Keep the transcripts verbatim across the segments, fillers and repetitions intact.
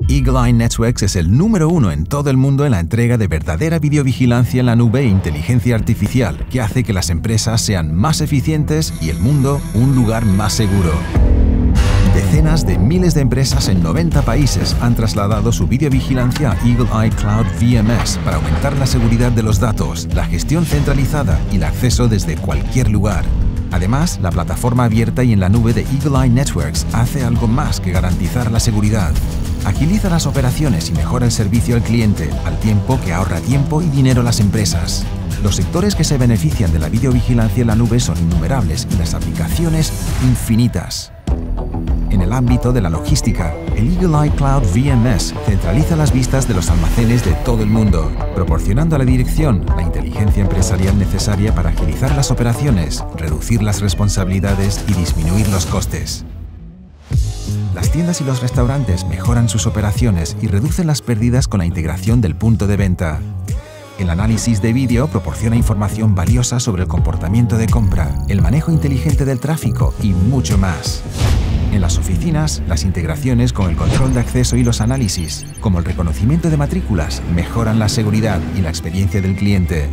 Eagle Eye Networks es el número uno en todo el mundo en la entrega de verdadera videovigilancia en la nube e inteligencia artificial, que hace que las empresas sean más eficientes y el mundo un lugar más seguro. Decenas de miles de empresas en noventa países han trasladado su videovigilancia a Eagle Eye Cloud V M S para aumentar la seguridad de los datos, la gestión centralizada y el acceso desde cualquier lugar. Además, la plataforma abierta y en la nube de Eagle Eye Networks hace algo más que garantizar la seguridad. Agiliza las operaciones y mejora el servicio al cliente, al tiempo que ahorra tiempo y dinero a las empresas. Los sectores que se benefician de la videovigilancia en la nube son innumerables y las aplicaciones infinitas. En el ámbito de la logística, el Eagle Eye Cloud V M S centraliza las vistas de los almacenes de todo el mundo, proporcionando a la dirección la inteligencia empresarial necesaria para agilizar las operaciones, reducir las responsabilidades y disminuir los costes. Las tiendas y los restaurantes mejoran sus operaciones y reducen las pérdidas con la integración del punto de venta. El análisis de vídeo proporciona información valiosa sobre el comportamiento de compra, el manejo inteligente del tráfico y mucho más. En las oficinas, las integraciones con el control de acceso y los análisis, como el reconocimiento de matrículas, mejoran la seguridad y la experiencia del cliente.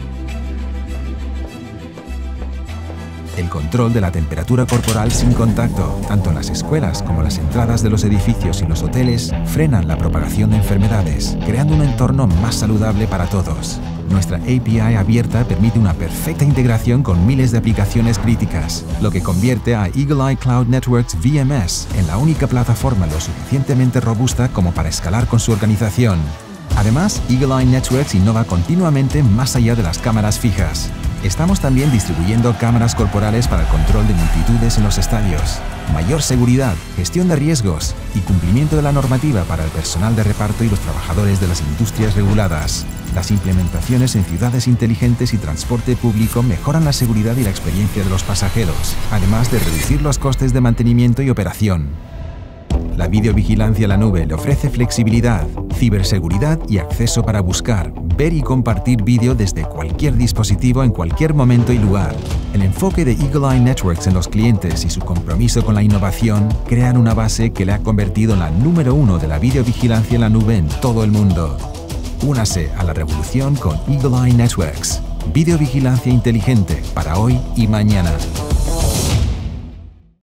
El control de la temperatura corporal sin contacto, tanto en las escuelas como en las entradas de los edificios y los hoteles, frenan la propagación de enfermedades, creando un entorno más saludable para todos. Nuestra A P I abierta permite una perfecta integración con miles de aplicaciones críticas, lo que convierte a Eagle Eye Cloud Networks V M S en la única plataforma lo suficientemente robusta como para escalar con su organización. Además, Eagle Eye Networks innova continuamente más allá de las cámaras fijas. Estamos también distribuyendo cámaras corporales para el control de multitudes en los estadios, mayor seguridad, gestión de riesgos y cumplimiento de la normativa para el personal de reparto y los trabajadores de las industrias reguladas. Las implementaciones en ciudades inteligentes y transporte público mejoran la seguridad y la experiencia de los pasajeros, además de reducir los costes de mantenimiento y operación. La videovigilancia en la nube le ofrece flexibilidad, ciberseguridad y acceso para buscar, ver y compartir vídeo desde cualquier dispositivo en cualquier momento y lugar. El enfoque de Eagle Eye Networks en los clientes y su compromiso con la innovación crean una base que le ha convertido en la número uno de la videovigilancia en la nube en todo el mundo. Únase a la revolución con Eagle Eye Networks. Videovigilancia inteligente para hoy y mañana.